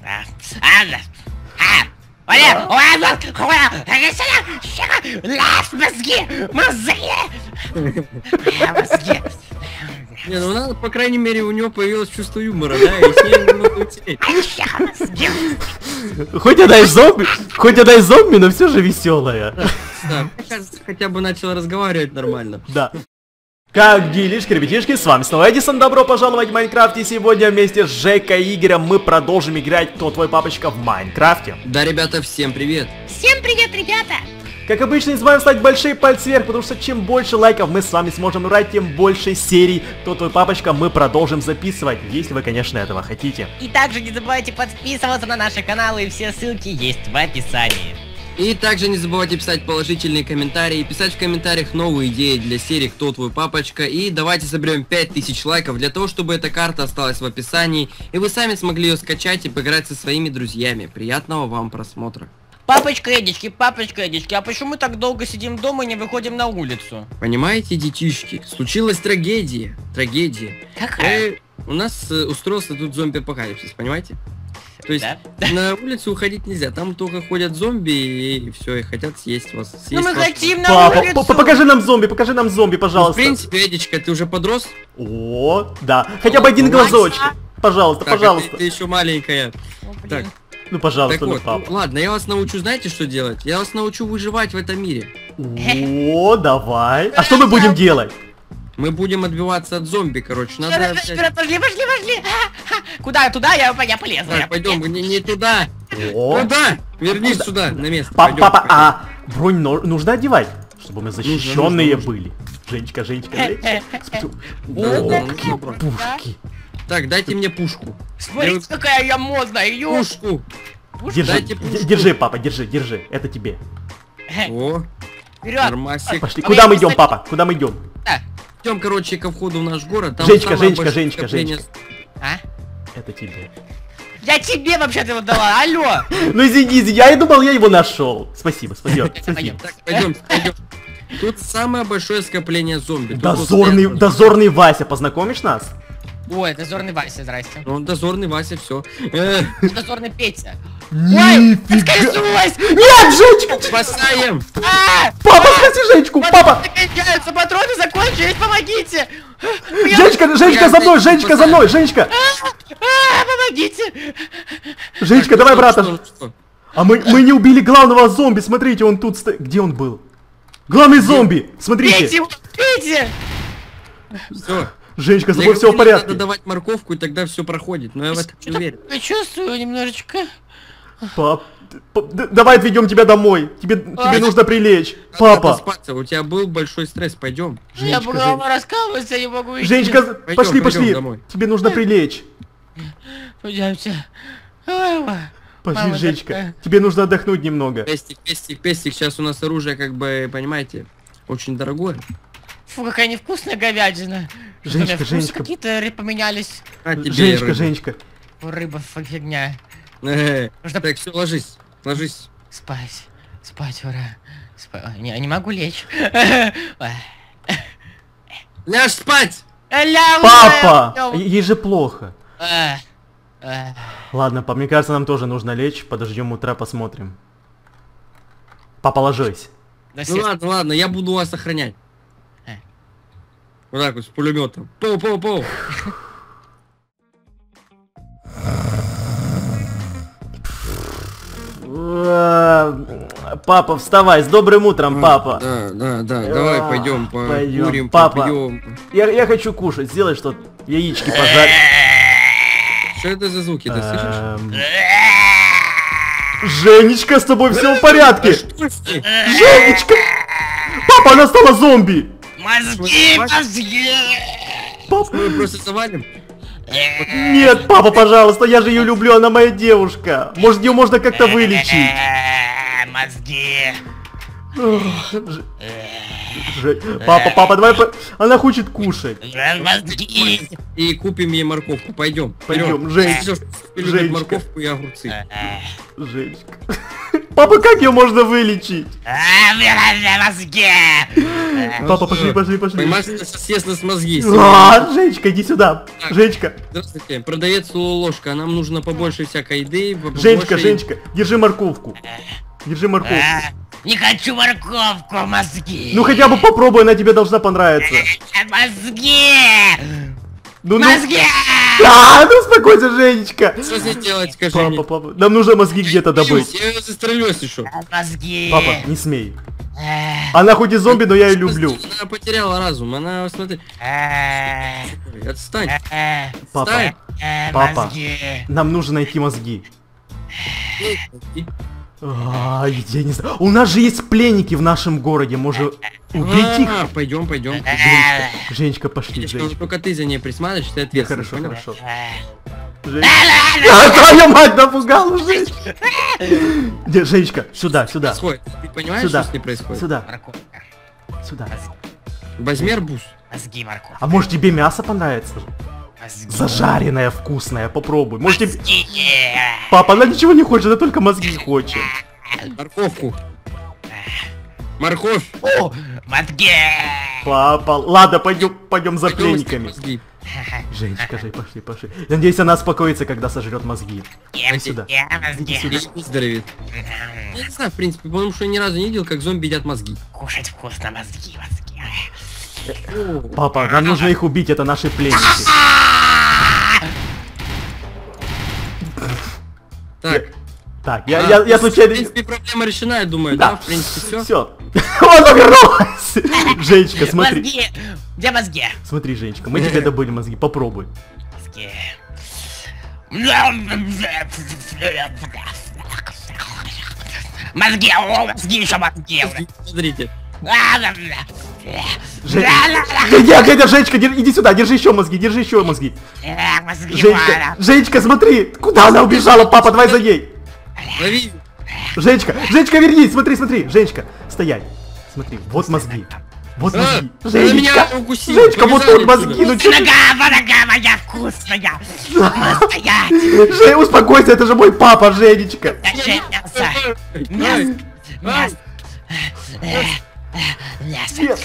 Не, ну надо, по крайней мере, у него появилось чувство юмора, да, и с ней немного утереть. Хоть она и зомби, но все же веселая. Да, кажется, хотя бы начал разговаривать нормально. Да. Как делишки, ребятишки, с вами снова Эдисон, добро пожаловать в Майнкрафт, и сегодня вместе с Жекой и Игорем мы продолжим играть «Кто твой папочка» в Майнкрафте. Да, ребята, всем привет! Всем привет, ребята! Как обычно, не забываем ставить большие пальцы вверх, потому что чем больше лайков мы с вами сможем играть, тем больше серий «Кто твой папочка» мы продолжим записывать, если вы, конечно, этого хотите. И также не забывайте подписываться на наши каналы, и все ссылки есть в описании. И также не забывайте писать положительные комментарии, писать в комментариях новые идеи для серии «Кто твой папочка», и давайте соберем 5000 лайков для того, чтобы эта карта осталась в описании, и вы сами смогли ее скачать и поиграть со своими друзьями. Приятного вам просмотра. Папочка Эдички, а почему мы так долго сидим дома и не выходим на улицу? Понимаете, детишки, случилась трагедия. Какая? У нас устроился тут зомби-апокалипсис, понимаете? То есть Да? на улицу уходить нельзя, там только ходят зомби и все, и хотят съесть вас. Ну мы хотим на Папа, улицу! покажи нам зомби, Ну, в пожалуйста. принципе, Эдичка, ты уже подрос? О, да. Хотя бы один глазочек. Пожалуйста, Так, пожалуйста. ты еще маленькая. О, блин. Так, Ну, пожалуйста, так ну, вот, папа. ладно, я вас научу, знаете, что делать? Я вас научу выживать в этом мире. О, давай. А что мы будем делать? Мы будем отбиваться от зомби, короче. Надо... Вперед, пошли! Куда? Туда? Я полезу. Так, пойдем, не туда. О, Куда? Вернись сюда, на место. папа, Пойдем, пойдем. а бронь нужно одевать, чтобы мы защищенные нужно. были. Женечка. Смотри. Да, Какие добро. пушки. Так, дайте мне пушку. Смотрите, какая я модная! Пушку. Дайте пушку. Держи, папа, держи. Это тебе. О, Вперед! нормасик. Пошли. А Куда я мы идем, кстати- папа? Куда мы идем? Идем, короче, ко входу в наш город. Там Женечка, самое большое Женечка. скопление- А? Это тебе. Я тебе вообще-то его дала, алло! Ну извини, я и думал, я его нашел. Спасибо. Пойдем. Так, пойдем. Тут самое большое скопление зомби. Тут Дозорный Вася, познакомишь нас? О, это дозорный Вася, здрасте. Ну, дозорный Вася, все. Дозорный Петя. Нифига. Скользнулась! Нет, Женечка! Спасаем! Папа, спаси Женечку, папа! Кончаются, патроны закончились, помогите! Женечка за мной, Женечка за мной, Женечка! Помогите! Женечка, давай, брата. Что? А мы не убили главного зомби, смотрите, он тут стоит. Где он был? Главный зомби, смотрите. Пейте его! Пейте! Все. Женечка, с тобой все в Надо порядке. давать морковку, и тогда все проходит. Но я в этом не уверен. Я чувствую немножечко. Пап, давай отведем тебя домой. Тебе нужно прилечь. Надо Папа. отоспаться, у тебя был большой стресс, пойдем. Я голова раскалывается, я не могу идти. Женечка, Пойдем пошли. домой. Тебе нужно прилечь. Пойдемте. Пошли, Мама Женечка. такая. Тебе нужно отдохнуть немного. Пестик. Сейчас у нас оружие, как бы, понимаете, очень дорогое. Фу, какая невкусная говядина. Что, у меня вкусы Женечка. какие-то поменялись. А тебе рыба. Женечка. Рыба фигня. Так, все, ложись. Спать, ура. Не могу лечь. Ляжь спать! Папа! Ей же плохо. Ладно, мне кажется, нам тоже нужно лечь. Подождем утра, посмотрим. Папа, ложись. Ну ладно, я буду вас охранять. Вот так вот, с пулеметом. Поу. Папа, вставай, с добрым утром, папа. Да, давай пойдем, покурим, папа. попьем. Я хочу кушать, сделай что-то, яички пожарить. Что это за звуки, ты слышишь? Женечка, с тобой все в порядке. Женечка! Папа, она стала зомби. Мозги! Папа. Мы просто завалим. Нет, папа, пожалуйста, я же ее люблю, она моя девушка. Может, ее можно как-то вылечить. Мозги! Папа, давай, она хочет кушать. Мозги! И купим ей морковку, пойдем. Пойдем, Женечка. Женечка. Морковку и огурцы. Женечка. Папа, как ее можно вылечить? Мозги! Папа, пошли, пошли, пошли. Поймать съестно с мозги. Женечка, иди сюда. Женечка. Здравствуйте, продавец ложка. Нам нужно побольше всякой еды. Женечка, Женечка, держи морковку. Держи морковку. Не хочу морковку, мозги! Ну хотя бы попробуй, она тебе должна понравиться. Мозги! Ну, Мозги! ну успокойся, Женечка. Что здесь делать, скажи Папа, мне? папа, нам нужно мозги где-то добыть. Я ее застрелю, если что. Мозги! Папа, не смей. Она хоть и зомби, но я ее люблю. Она потеряла разум, она, смотри. Отстань. Папа, Встань. папа, Мозги! нам нужно найти мозги. Я не знаю. У нас же есть пленники в нашем городе, может убить их? Пойдем, пойдем. Женечка, пошли, Женечка. Только ты за ней присматриваешь, ты ответственный. Хорошо, понял? хорошо. Твою мать напугала, Женечка. Женечка, сюда, сюда. Происходит. Ты понимаешь, Сюда, что с ней происходит? сюда, Морковка. сюда. Возьми арбуз. Мозги, морковка. А может тебе мясо понравится? Мозги. Зажаренное, вкусное, попробуй. Может тебе... Мозги. Папа, она ничего не хочет, она только мозги хочет. Морковку. Морковь. О, мозги. Папа, ладно, пойдем за Пойдем искать пленниками. мозги. Женечка, пошли, пошли. Я надеюсь, она успокоится, когда сожрет мозги. Ем сюда. мозги. И выздоровеет. Я не знаю, в принципе, потому что я ни разу не видел, как зомби едят мозги. Кушать вкусно мозги, мозги. Папа, нам нужно их убить, это наши пленники. Так. Так, я В случайно... принципе, проблема решена, я думаю, да? В принципе, все. Все. Она вернулась. Женечка, смотри. Мозги. Где мозги? Смотри, Женечка, мы тебе добыли мозги, попробуй. Мозги. Мозги, о, мозги, еще мозги. Смотрите. Нет, Женечка, иди сюда, держи еще мозги. Мозги, Женечка, Женечка, смотри, куда она убежала, папа, давай за ней. Лови. Женечка, вернись, смотри, Женечка, стоять. Смотри, вот мозги. Вот мозги. Она меня Женечка, укусила. Женечка, вот Побежали тут мозги, ну Вкусная чё нога моя вкусная. Настоять. ты... Успокойся, это же мой папа, Женечка. Дальше мясо. Мясо. Мясо. Мясо.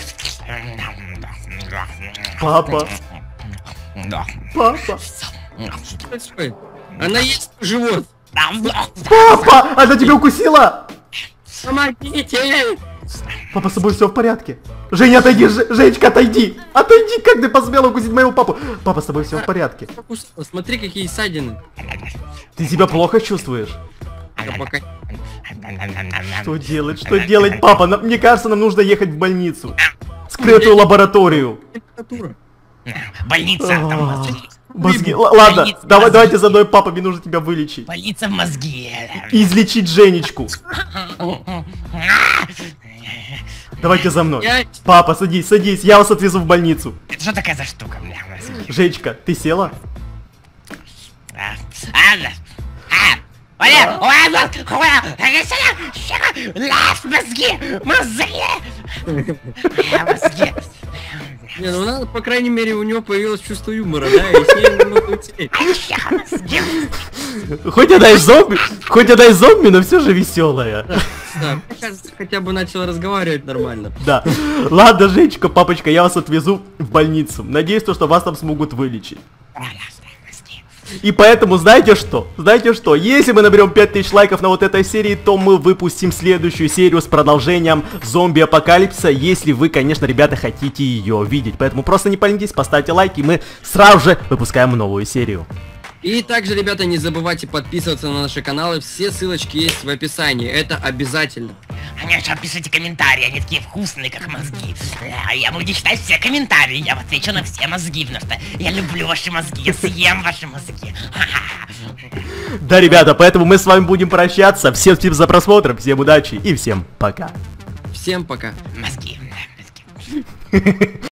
Папа, папа, Что происходит? Она есть живот. папа, она тебя укусила. Помогите! Папа, с тобой все в порядке. Женя, отойди, Женечка, отойди. Отойди, как ты посмела укусить моего папу. Папа, с тобой все в порядке. Покусала. Смотри, какие ссадины. Ты себя плохо чувствуешь? Я пока... Что делать, папа? Мне кажется, нам нужно ехать в больницу. Скрытую лабораторию. Температура. Больница. Там мозги. Мозги. Ладно, Больница, давайте за мной, папа, мне нужно тебя вылечить. Больница в мозги. И излечить Женечку. Давайте за мной. Папа, садись, я вас отвезу в больницу. Это что такая за штука, бля, мозги? Женечка, ты села? Мозги. Не, ну надо, по крайней мере, у него появилось чувство юмора, да, и с ней немного утереть. Хоть она и зомби, но все же веселая. Да, мне кажется, хотя бы начала разговаривать нормально. Да. Ладно, Женечка, папочка, я вас отвезу в больницу. Надеюсь, что вас там смогут вылечить. И поэтому, знаете что? Если мы наберем 5000 лайков на вот этой серии, то мы выпустим следующую серию с продолжением зомби-апокалипсиса, если вы, конечно, ребята, хотите ее видеть. Поэтому просто не поленитесь, поставьте лайк, и мы сразу же выпускаем новую серию. И также, ребята, не забывайте подписываться на наши каналы, все ссылочки есть в описании, это обязательно. Конечно, пишите комментарии, они такие вкусные, как мозги. Я буду читать все комментарии, я отвечу на все мозги, потому что я люблю ваши мозги, я съем ваши мозги. Да, ребята, поэтому мы с вами будем прощаться. Всем спасибо за просмотр, всем удачи и всем пока. Всем пока. Мозги.